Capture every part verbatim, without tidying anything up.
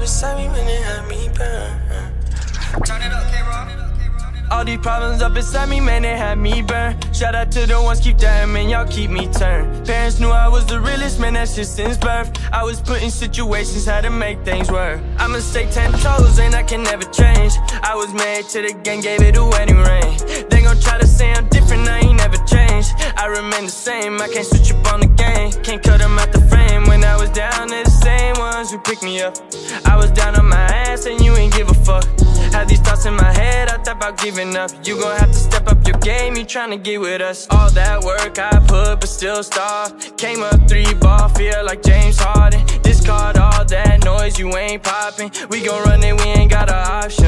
beside me when they had me burn. Turn it up, K-Rob. All these problems up inside me, man, they had me burn. Shout out to the ones keep that, man, y'all keep me turned. Parents knew I was the realest, man, that shit since birth. I was put in situations, had to make things work. I'ma stay ten toes and I can never change. I was married to the gang, gave it a wedding ring. They gon' try to say I'm different, I ain't never changed. I remain the same, I can't switch up on the game. Can't cut them out the frame. When I was down, they're the same ones who picked me up. I was down on my ass and you ain't give a fuck. Had these thoughts in my head, I thought about giving up. You gon' have to step up your game, you tryna get with us. All that work I put, but still starved. Came up three ball, feel like James Harden. Discard all that noise, you ain't popping. We gon' run it, we ain't got an option.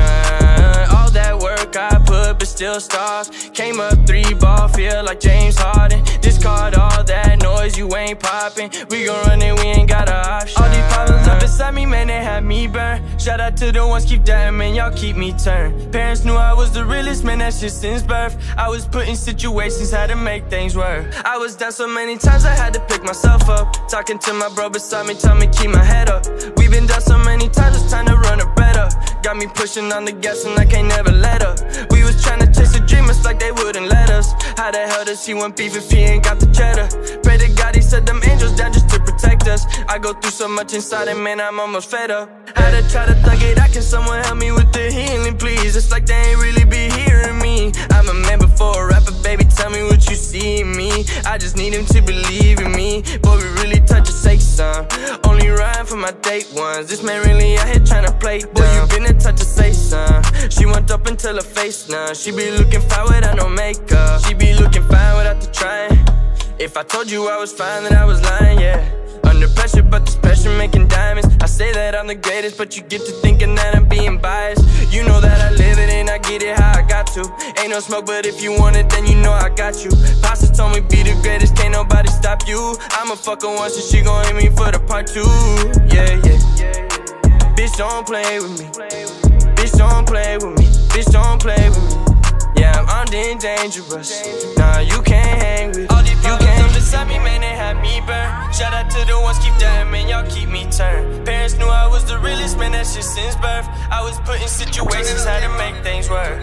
All that work I put, but still starved. Came up three ball, feel like James Harden. Discard all that noise, you ain't popping. We gon' run it, we ain't got an option. All these problems up inside me, man, they had me burn. Shout out to the ones keep that, man, y'all keep me turned. Parents knew I was the realest, man, that shit since birth. I was put in situations, had to make things work. I was down so many times, I had to pick myself up. Talking to my bro beside me, tell me keep my head up. We been down so many times, it's time to run a better. Got me pushing on the gas and I can't never let up. We was tryna chase a dream, it's like they wouldn't let us. How the hell does he want beef if he ain't got the cheddar? Pray to God he set them angels down just to protect us. I go through so much inside and man, I'm almost fed up. Had to try to thug it out, can someone help me with the healing, please? It's like they ain't really be hearing me. I'm a man before a rapper, baby, tell me what you see in me. I just need him to believe in me. Boy, we really touch a say some. Only rhyme for my date ones. This man really out here tryna play dumb. Boy, you been a touch of say some. She went up until her face numb. She be looking fine without no makeup. She be looking fine without the trying. If I told you I was fine, then I was lying, yeah. Under pressure, but this pressure making diamonds. I say that I'm the greatest, but you get to thinking that I'm being biased. You know that I live it and I get it how I got to. Ain't no smoke, but if you want it, then you know I got you. Pasta told me be the greatest, can't nobody stop you. I'ma fuck her once and she gon' hit me for the part two. Yeah, yeah. Bitch, don't play with me. Bitch, don't play with me. Bitch, don't play with me. Yeah, I'm armed and dangerous. Nah, you can't hang with me. All these problems up beside me, man, they had me burn. Shout out to the ones keep that, man, y'all keep me turned. Parents knew I was the realest, man, that shit since birth. I was put in situations, had to make things work.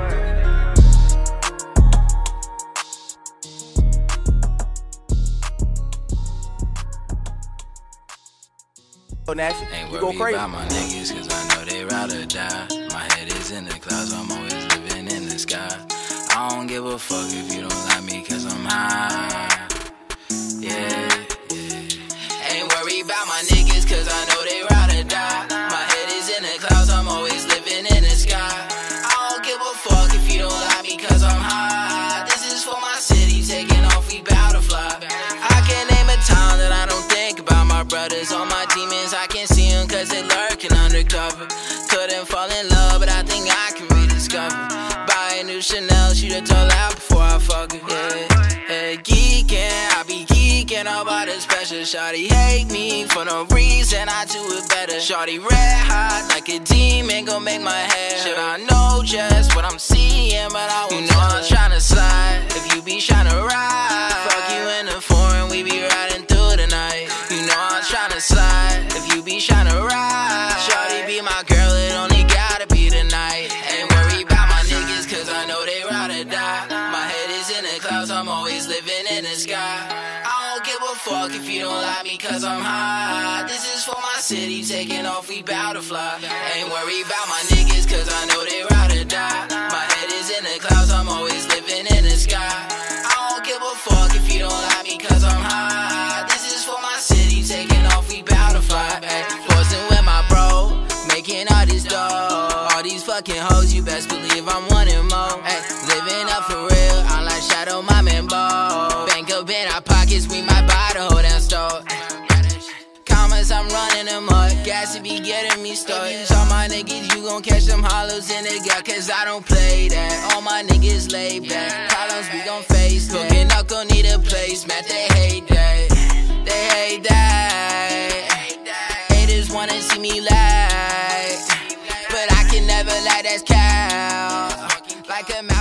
Ain't worried about my niggas, cause I know they ride or die. My head is in the clouds, I'm always living in the sky. I don't give a fuck if you don't like me, cause I'm high. Yeah, yeah. Ain't worried about my niggas, cause I know they ride or die. My head is in the clouds, I'm always living in the sky. I don't give a fuck if you don't like me, cause I'm high. This is for my city, taking off, we bout to fly. I can't name a town that I don't think about my brothers. All my demons, I can't see them cause they lurking undercover. Couldn't fall in love, but I think I can rediscover. Buy a new Chanel, shoot a told out before I fuck her, yeah. Hey, geeking, I be geeking about a special. Shawty hate me for no reason, I do it better. Shawty red hot like a demon, gon' make my hair. Should I know just what I'm seeing, but I won't. You know I'm tryna slide, if you be tryna ride. Fuck you in the foreign, we be riding through the night. You know I'm tryna slide, if you be tryna ride. Shawty be my girl, it only gotta be tonight. Ain't worried about my niggas, cause I know they ride or die. My head is in the clouds, I'm always living in the sky. I don't give a fuck if you don't like me, cause I'm high. This is for my city, taking off, we bout to fly. Ain't worried about my niggas, cause I know they ride or die. My head is in the clouds, I'm always living in the sky. I don't give a fuck if you don't like me, cause I'm high. This is for my city, taking off, we bout to fly. Forcing with my bro, making all this dough. All these fucking hoes, you best believe I'm wanting more. Ay, living up for real, I'm like Shadow, my man, Bo. Bank up in our pockets, we might buy the whole damn store. Commas, I'm running them up. Gas to be getting me started. All my niggas, you gon' catch them hollows in the gut, cause I don't play that. All my niggas laid back. Problems we gon' face that. Cooking up, gon' need a place, man, they hate that. They hate that. Haters wanna see me lie, but I can never let that count. Like a